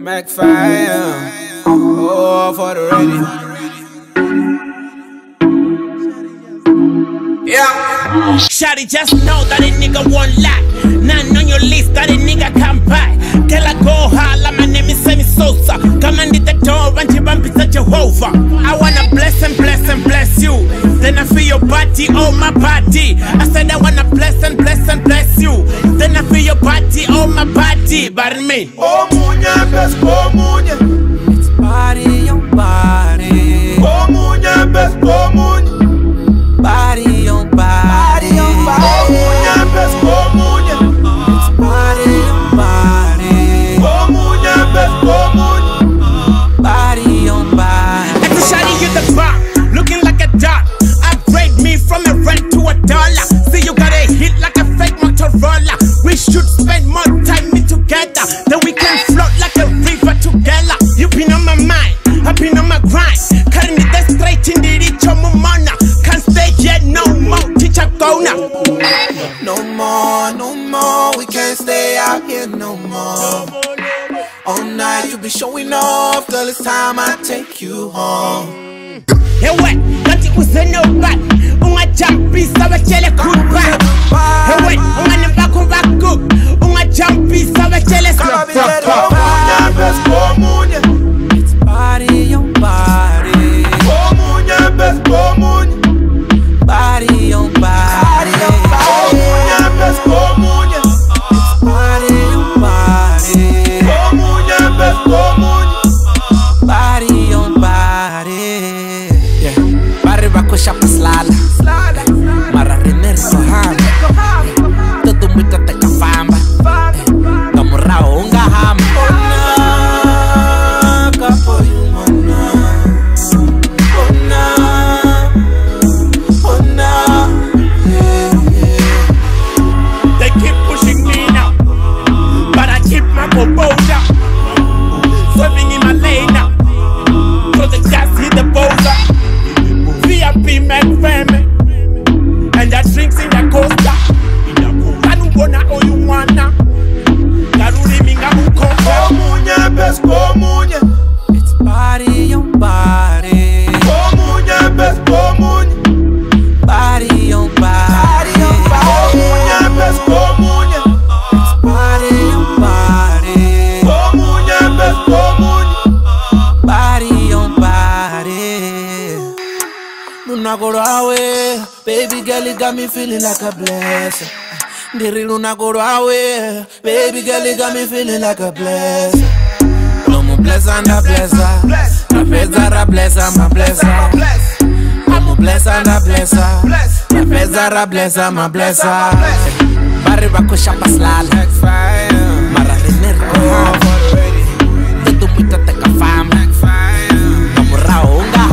McFire, oh, for the radio. Yeah. Shawty, just know that a nigga won't lie. None on your list that a nigga can't buy. Tell her go holla, my name is Sammy Sosa. Come and hit the door and you to Jehovah. I wanna bless and bless and bless you. Then I feel your body, oh my body. I said I wanna bless and bless and bless you. Then I feel your body, oh my body. But me, oh munya, best oh munya. It's body on body. Oh munya, best oh munya. Body on body. Oh munya, best oh munya. It's body on body. Oh munya, best oh munya. Body on body. it's a shawty, you the bomb, looking like a dog. Upgrade me from a rent to $1. See you got a hit like a fake Motorola. We should spend more time together, then we can float like a river together. You been on my mind, I've been on my grind. Carrying me that straight in the rich of Mumana. Can't stay here no more, teacher go now. No more, we can't stay out here no more. All night you be showing off, girl, it's time I take you home. Hey wait, that it was no back. Unga jumpy, sawa chele kuba. Hey wait, unga nembako bako. Unga jumpy, sawa chele slap. Oh munya, best oh munya. It's body on body. Oh munya, best oh munya. Body on body. Oh munya, best oh munya. Body on body. Oh munya, best oh munya. Body on body. Yeah. Bari bako shapa slala. Mara renerso hama. Todo mundo te kafamba. Kamurao unga hama. They keep pushing me now, but I keep my composure. Swerving in my lane now, so the gas hit the bowser. VIP McFamily, and that drinks in the coaster. Kanu bona oyuwana, karuri minga Oh mukonga. munya, best oh munya. It's body on body. Oh munya, best oh munya. Body on body. Oh munya, best oh munya. Body on body. Oh munya, best oh munya. Body on body. Luna go away, baby girl, it got me feeling like a blessing. Diri Luna go away, baby girl, it got me feeling like a blessing. Lomo blessa and a blessa, rapeza blessa, my blessa. I'm a blessa and a blessa, rapeza blessa, my blessa. Barry bako shapa slala, mara renerko hama. Todo mundo te kafama, kamurao unga